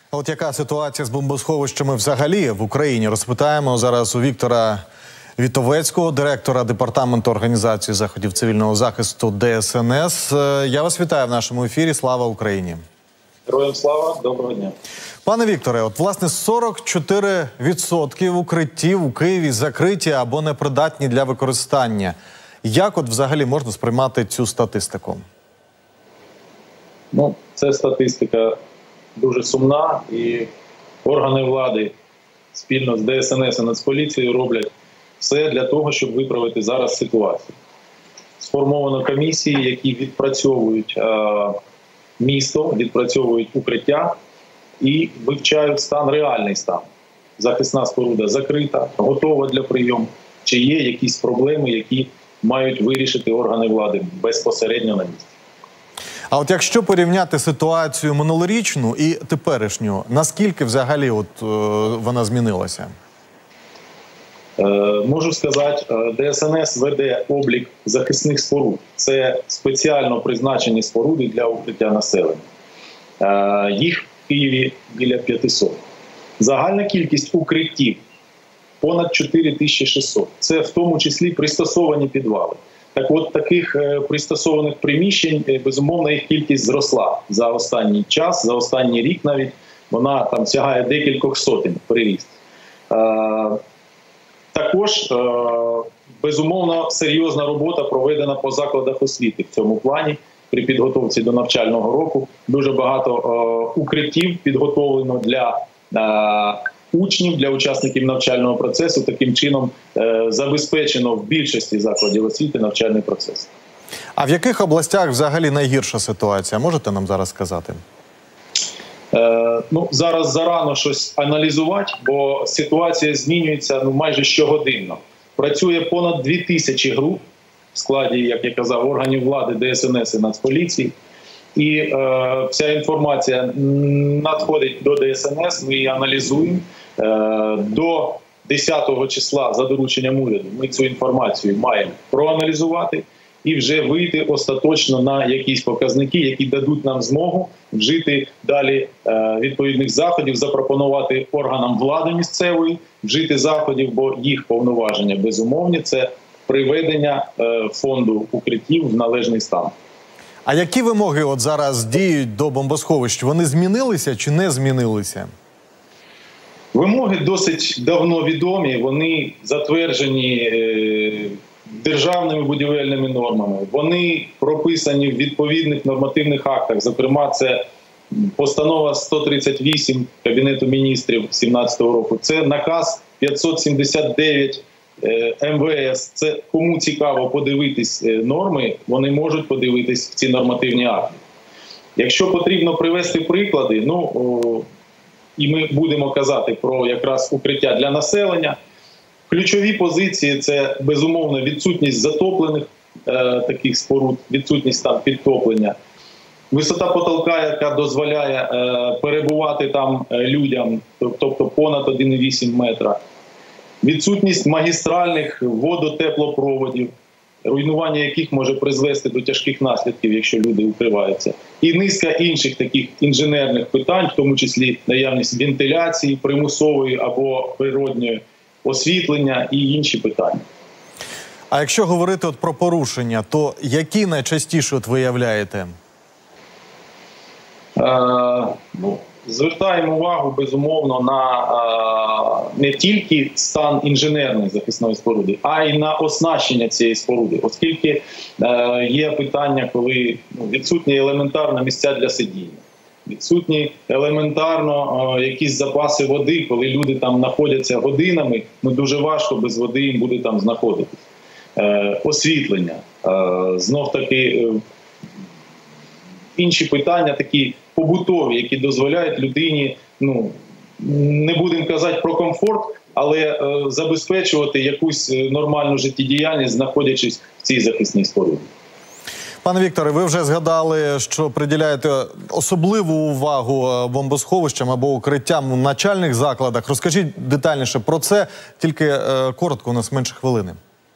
От яка ситуація з бомбосховищами взагалі в Україні? Розпитаємо зараз у Віктора Вітовецького, директора Департаменту організації заходів цивільного захисту ДСНС. Я вас вітаю в нашому ефірі. Слава Україні! Героям слава, доброго дня. Пане Вікторе, от власне 44% укриттів у Києві закриті або непридатні для використання. Як от взагалі можна сприймати цю статистику? Ну, це статистика дуже сумна, і органи влади спільно з ДСНС і Нацполіцією роблять все для того, щоб виправити зараз ситуацію. Сформовано комісії, які відпрацьовують місто, відпрацьовують укриття і вивчають стан, реальний стан. Захисна споруда закрита, готова для прийому. Чи є якісь проблеми, які мають вирішити органи влади безпосередньо на місці. А от якщо порівняти ситуацію минулорічну і теперішню, наскільки взагалі вона змінилася? Можу сказати, ДСНС веде облік захисних споруд. Це спеціально призначені споруди для укриття населення. Їх в Києві біля 500. Загальна кількість укриттів понад 4600. Це в тому числі пристосовані підвали. Так от, таких пристосованих приміщень, безумовно, їх кількість зросла за останній час, за останній рік навіть. Вона там сягає декількох сотень приріст. Також, безумовно, серйозна робота проведена по закладах освіти в цьому плані. При підготовці до навчального року дуже багато укриттів підготовлено для учнів, для учасників навчального процесу. Таким чином забезпечено в більшості закладів освіти навчальний процес. А в яких областях взагалі найгірша ситуація? Можете нам зараз сказати? Ну, зараз зарано щось аналізувати, бо ситуація змінюється майже щогодинно. Працює понад 2000 груп в складі, як я казав, органів влади, ДСНС і Нацполіції. І вся інформація надходить до ДСНС, ми її аналізуємо. До 10-го числа за дорученням уряду ми цю інформацію маємо проаналізувати і вже вийти остаточно на якісь показники, які дадуть нам змогу вжити далі відповідних заходів, запропонувати органам влади місцевої, вжити заходів, бо їх повноваження безумовні – це приведення фонду укриттів в належний стан. А які вимоги от зараз діють до бомбосховищ? Вони змінилися чи не змінилися? Вимоги досить давно відомі, вони затверджені державними будівельними нормами, вони прописані в відповідних нормативних актах, зокрема це постанова 138 Кабінету міністрів 2017 року, це наказ 579 МВС. Це кому цікаво подивитись норми, вони можуть подивитись в ці нормативні акти. Якщо потрібно привести приклади, і ми будемо казати про якраз укриття для населення, ключові позиції – це, безумовно, відсутність затоплених таких споруд, відсутність там підтоплення, висота потолка, яка дозволяє перебувати там людям, тобто понад 1,8 метра, відсутність магістральних водотеплопроводів, руйнування яких може призвести до тяжких наслідків, якщо люди укриваються. І низка інших таких інженерних питань, в тому числі наявність вентиляції, примусової або природньої, освітлення і інші питання. А якщо говорити про порушення, то які найчастіше виявляєте? Звертаємо увагу, безумовно, на не тільки стан інженерної захисної споруди, а й на оснащення цієї споруди. Оскільки є питання, коли відсутні елементарно місця для сидіння, відсутні елементарно якісь запаси води, коли люди там знаходяться годинами, дуже важко без води їм буде там знаходитись. Освітлення, знов-таки інші питання такі побутові, які дозволяють людині, не будемо казати про комфорт, але забезпечувати якусь нормальну життєдіяльність, знаходячись в цій захисній споруді. Пане Вікторе, ви вже згадали, що приділяєте особливу увагу бомбосховищам або укриттям у навчальних закладах. Розкажіть детальніше про це, тільки коротко, у нас менше хвилини.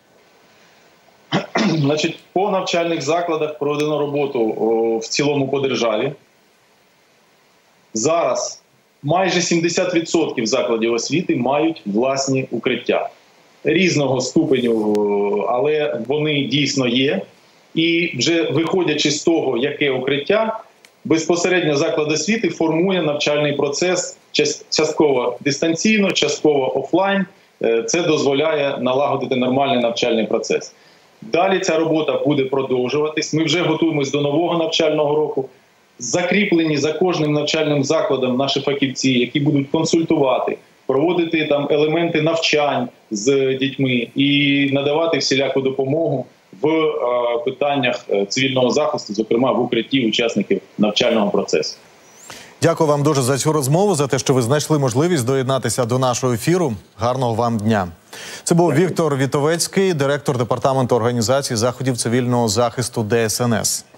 Значить, по навчальних закладах проведено роботу в цілому по державі. Зараз майже 70% закладів освіти мають власні укриття різного ступеню, але вони дійсно є. І вже виходячи з того, яке укриття, безпосередньо заклад освіти формує навчальний процес частково дистанційно, частково офлайн. Це дозволяє налагодити нормальний навчальний процес. Далі ця робота буде продовжуватись. Ми вже готуємось до нового навчального року. Закріплені за кожним навчальним закладом наші фахівці, які будуть консультувати, проводити там елементи навчань з дітьми і надавати всіляку допомогу в питаннях цивільного захисту, зокрема в укритті учасників навчального процесу. Дякую вам дуже за цю розмову, за те, що ви знайшли можливість доєднатися до нашого ефіру. Гарного вам дня. Це був Віктор Вітовецький, директор департаменту організації заходів цивільного захисту ДСНС.